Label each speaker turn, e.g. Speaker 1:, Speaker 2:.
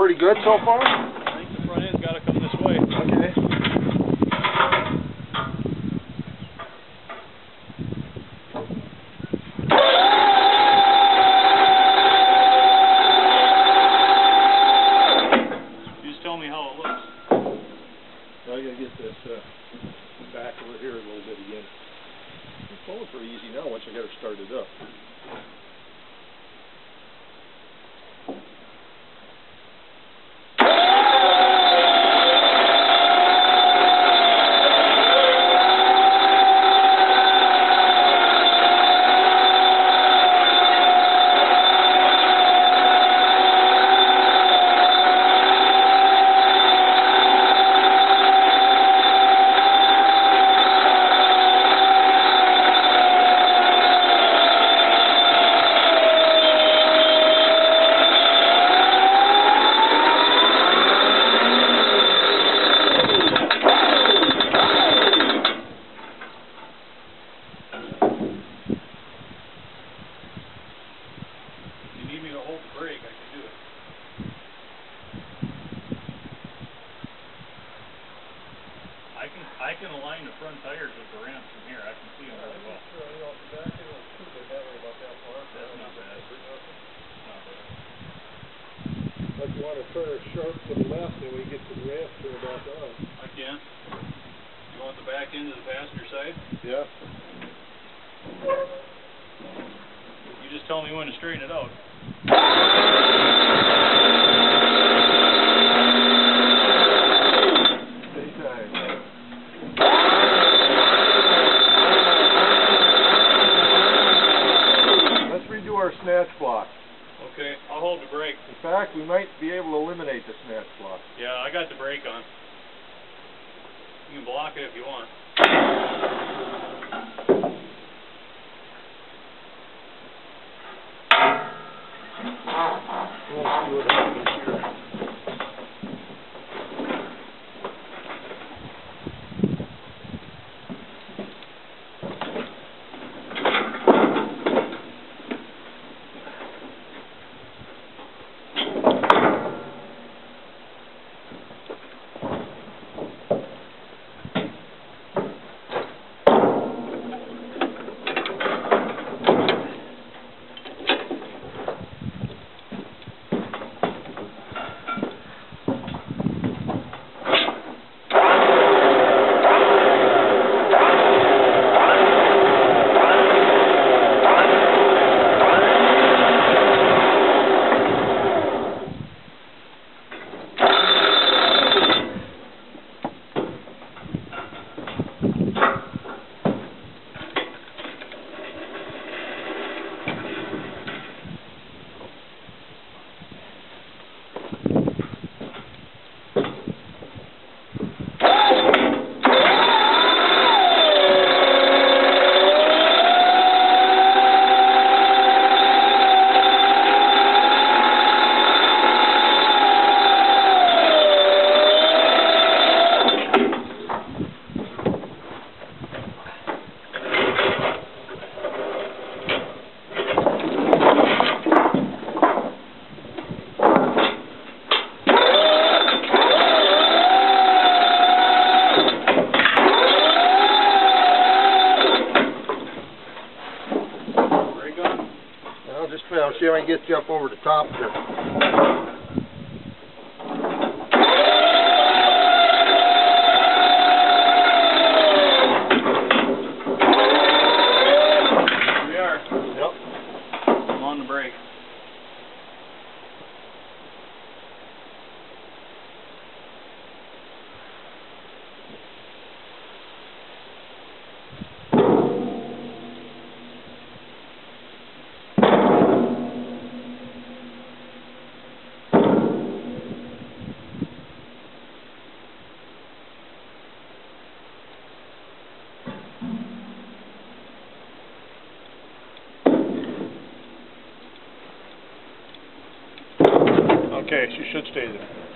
Speaker 1: pretty good so far?
Speaker 2: I think the front end's got to come this way.
Speaker 1: Okay.
Speaker 2: You just tell me how it looks.
Speaker 1: Now I gotta get this back over here a little bit again. It's going pretty easy now once I got her started up.
Speaker 2: Need me to hold the brake, I can do it. I can align the front tires with the ramps from here. I can see them really well.
Speaker 1: Sure, you know, the back end was too, but that way about that far.
Speaker 2: That's not bad. Not bad.
Speaker 1: Like you want to turn her sharp to the left and when you get to the ramp, turn it back on.
Speaker 2: I can. You want the back end to the passenger side?
Speaker 1: Yeah.
Speaker 2: You just tell me when to straighten it out.
Speaker 1: Let's redo our snatch block.
Speaker 2: Okay, I'll hold the brake.
Speaker 1: In fact, we might be able to eliminate the snatch block.
Speaker 2: Yeah, I got the brake on. You can block it if you want.
Speaker 1: We'll see what happens here. I'll see if I can get you up over the top here. Okay, she should stay there.